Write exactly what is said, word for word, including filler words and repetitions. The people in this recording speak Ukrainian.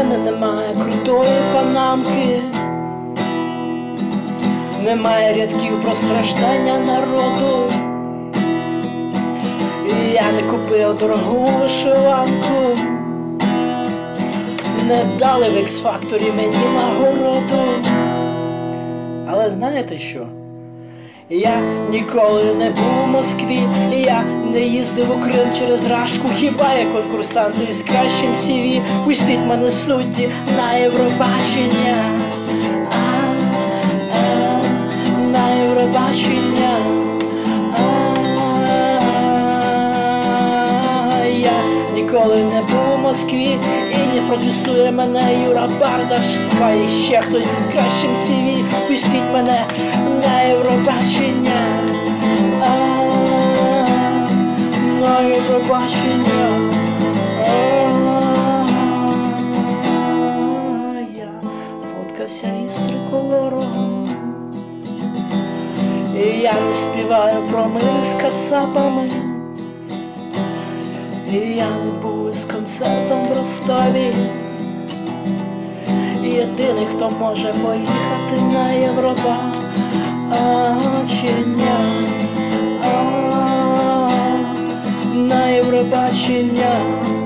мене немає крутої панамки, немає рядків про страждання народу. І я не купив дорогу вишиванку, не дали в Ікс-факторі мені нагороду. Але знаєте що? Я ніколи не був у Москві, я не їздив у Крим через Рашку. Хіба я конкурсант із кращим сі ві? Пустіть мене судді на Євробачення, а, а, на Євробачення. А, я ніколи не був у Москві і не продюсує мене Юра Бардаш. Хай ще хтось із кращим сі ві. Пустіть мене на Євробачення, а, на Євробачення. А, я фоткався із триколором, і я не співаю про мир з кацапами, і я не був із концертом в Ростові. І єдиний, хто може поїхати на Євробачення, а, на Євробачення.